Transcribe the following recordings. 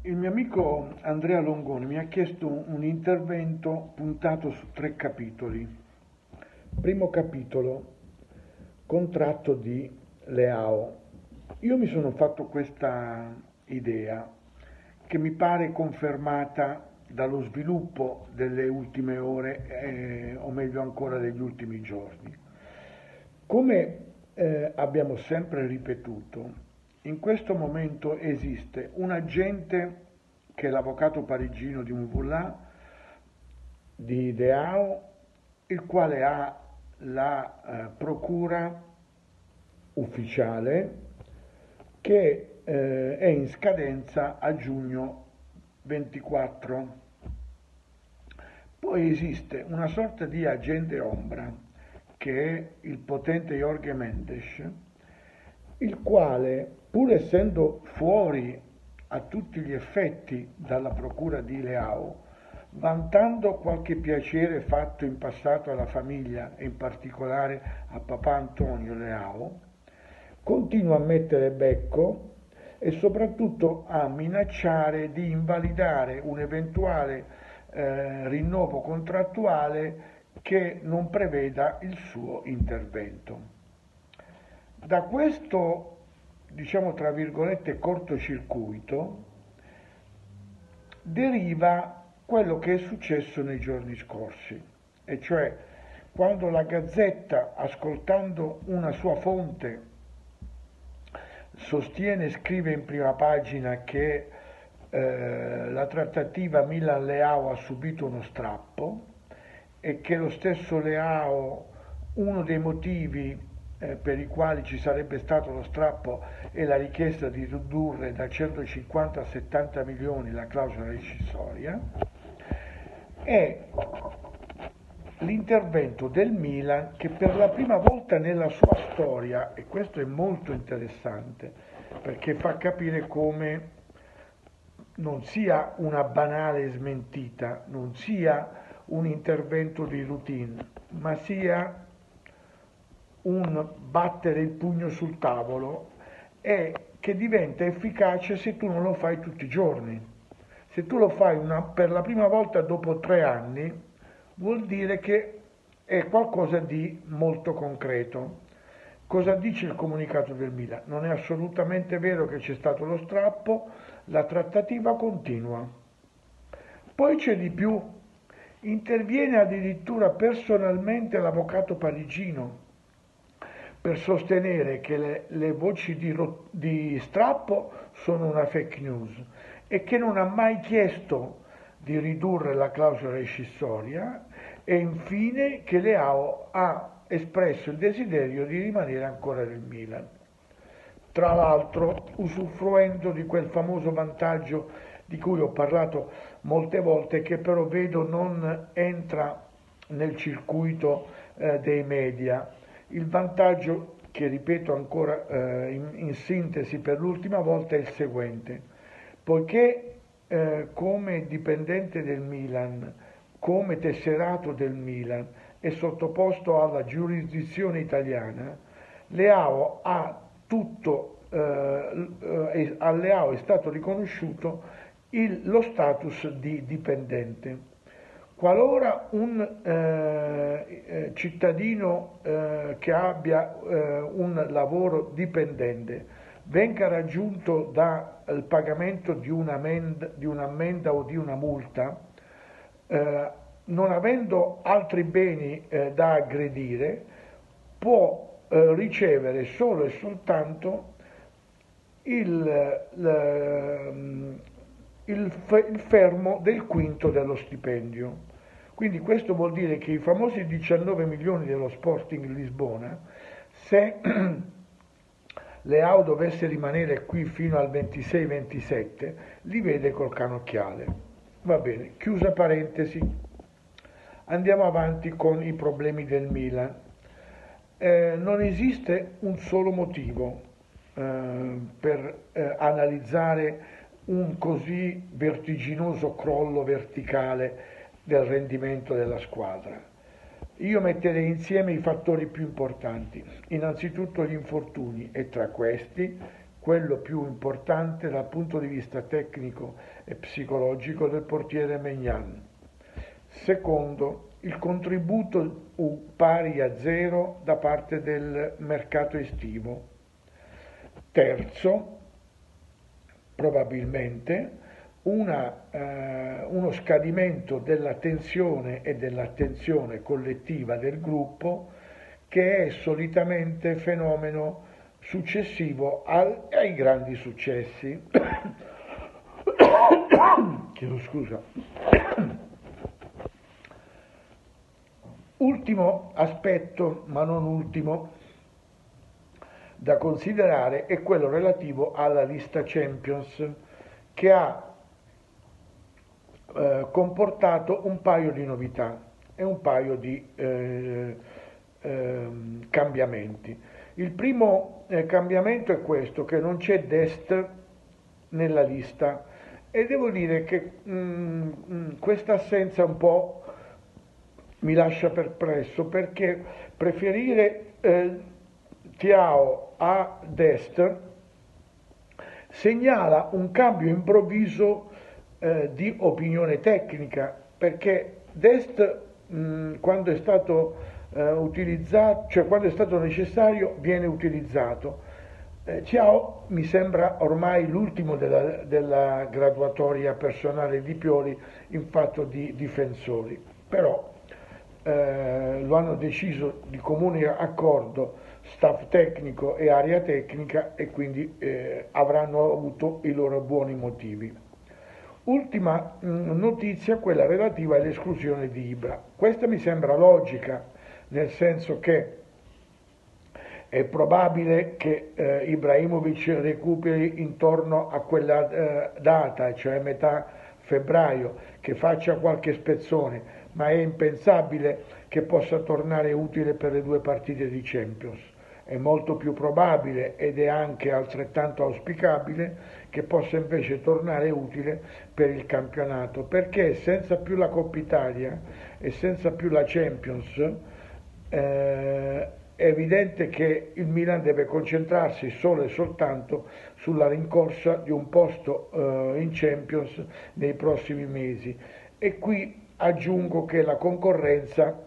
Il mio amico Andrea Longoni mi ha chiesto un intervento puntato su 3 capitoli. Primo capitolo, contratto di Leao. Io mi sono fatto questa idea che mi pare confermata dallo sviluppo delle ultime ore, o meglio ancora degli ultimi giorni. Come abbiamo sempre ripetuto, in questo momento esiste un agente che è l'avvocato parigino di Mvula, di Deao, il quale ha la procura ufficiale che è in scadenza a giugno 24. Poi esiste una sorta di agente ombra che è il potente Jorge Mendes, il quale, pur essendo fuori a tutti gli effetti dalla procura di Leao, vantando qualche piacere fatto in passato alla famiglia e in particolare a papà Antonio Leao, continua a mettere becco e soprattutto a minacciare di invalidare un eventuale rinnovo contrattuale che non preveda il suo intervento. Da questo, diciamo tra virgolette, cortocircuito deriva quello che è successo nei giorni scorsi, e cioè quando la Gazzetta, ascoltando una sua fonte, sostiene e scrive in prima pagina che la trattativa Milan-Leao ha subito uno strappo e che lo stesso Leao, uno dei motivi per i quali ci sarebbe stato lo strappo è la richiesta di ridurre da 150 a 70 milioni la clausola rescissoria, e l'intervento del Milan che per la prima volta nella sua storia, e questo è molto interessante perché fa capire come non sia una banale smentita, non sia un intervento di routine, ma sia un battere il pugno sul tavolo e che diventa efficace se tu non lo fai tutti i giorni. Se tu lo fai per la prima volta dopo 3 anni, vuol dire che è qualcosa di molto concreto. Cosa dice il comunicato del Milan? Non è assolutamente vero che c'è stato lo strappo, la trattativa continua. Poi c'è di più, interviene addirittura personalmente l'avvocato parigino per sostenere che le voci di strappo sono una fake news e che non ha mai chiesto di ridurre la clausola rescissoria, e infine che Leao ha espresso il desiderio di rimanere ancora nel Milan. Tra l'altro usufruendo di quel famoso vantaggio di cui ho parlato molte volte, che però vedo non entra nel circuito dei media. Il vantaggio, che ripeto ancora in sintesi per l'ultima volta, è il seguente: poiché come dipendente del Milan, come tesserato del Milan, è sottoposto alla giurisdizione italiana, Leao ha tutto, a Leao è stato riconosciuto lo status di dipendente. Qualora un cittadino che abbia un lavoro dipendente venga raggiunto dal pagamento di un'ammenda o di una multa, non avendo altri beni da aggredire, può ricevere solo e soltanto il fermo del quinto dello stipendio. Quindi questo vuol dire che i famosi 19 milioni dello Sporting Lisbona, se Leao dovesse rimanere qui fino al 26-27, li vede col canocchiale. Va bene, chiusa parentesi, andiamo avanti con i problemi del Milan. Non esiste un solo motivo per analizzare un così vertiginoso crollo verticale del rendimento della squadra. Io metterei insieme i fattori più importanti, innanzitutto gli infortuni, e tra questi quello più importante dal punto di vista tecnico e psicologico del portiere Maignan. Secondo, il contributo pari a zero da parte del mercato estivo. Terzo, probabilmente uno scadimento della tensione e dell'attenzione collettiva del gruppo, che è solitamente fenomeno successivo ai grandi successi. Chiedo scusa. Ultimo aspetto, ma non ultimo, da considerare è quello relativo alla lista Champions, che ha comportato un paio di novità e un paio di cambiamenti. Il primo cambiamento è questo, che non c'è Dest nella lista, e devo dire che questa assenza un po' mi lascia perplesso, perché preferire Thiaw a Dest segnala un cambio improvviso di opinione tecnica, perché Dest quando è stato utilizzato, cioè quando è stato necessario, viene utilizzato. Thiaw mi sembra ormai l'ultimo della graduatoria personale di Pioli in fatto di difensori, però lo hanno deciso di comune accordo staff tecnico e area tecnica, e quindi avranno avuto i loro buoni motivi. Ultima notizia, quella relativa all'esclusione di Ibra. Questa mi sembra logica, nel senso che è probabile che Ibrahimovic recuperi intorno a quella data, cioè metà febbraio, che faccia qualche spezzone, ma è impensabile che possa tornare utile per le 2 partite di Champions. È molto più probabile, ed è anche altrettanto auspicabile, che possa invece tornare utile per il campionato, perché senza più la Coppa Italia e senza più la Champions è evidente che il Milan deve concentrarsi solo e soltanto sulla rincorsa di un posto in Champions nei prossimi mesi, e qui aggiungo che la concorrenza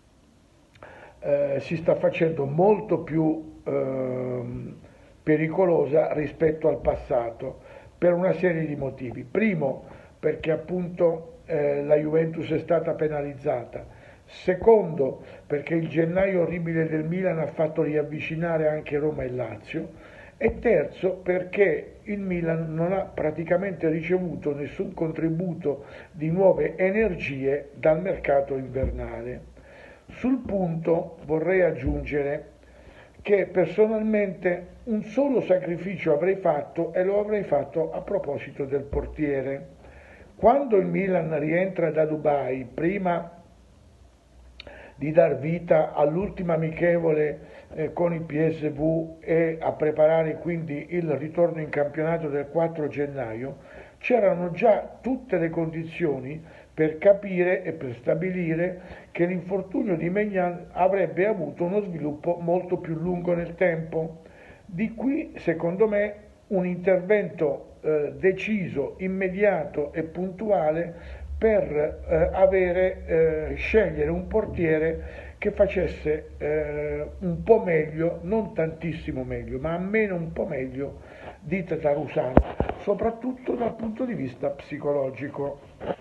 si sta facendo molto più pericolosa rispetto al passato, per una serie di motivi. Primo, perché appunto la Juventus è stata penalizzata. Secondo, perché il gennaio orribile del Milan ha fatto riavvicinare anche Roma e Lazio. E terzo, perché il Milan non ha praticamente ricevuto nessun contributo di nuove energie dal mercato invernale. Sul punto vorrei aggiungere che personalmente un solo sacrificio avrei fatto, e lo avrei fatto a proposito del portiere. Quando il Milan rientra da Dubai, prima di dar vita all'ultima amichevole con il PSV e a preparare quindi il ritorno in campionato del 4 gennaio, c'erano già tutte le condizioni per capire e per stabilire che l'infortunio di Maignan avrebbe avuto uno sviluppo molto più lungo nel tempo. Di qui, secondo me, un intervento deciso, immediato e puntuale per scegliere un portiere che facesse un po' meglio, non tantissimo meglio, ma almeno un po' meglio di Tatarusanu, soprattutto dal punto di vista psicologico.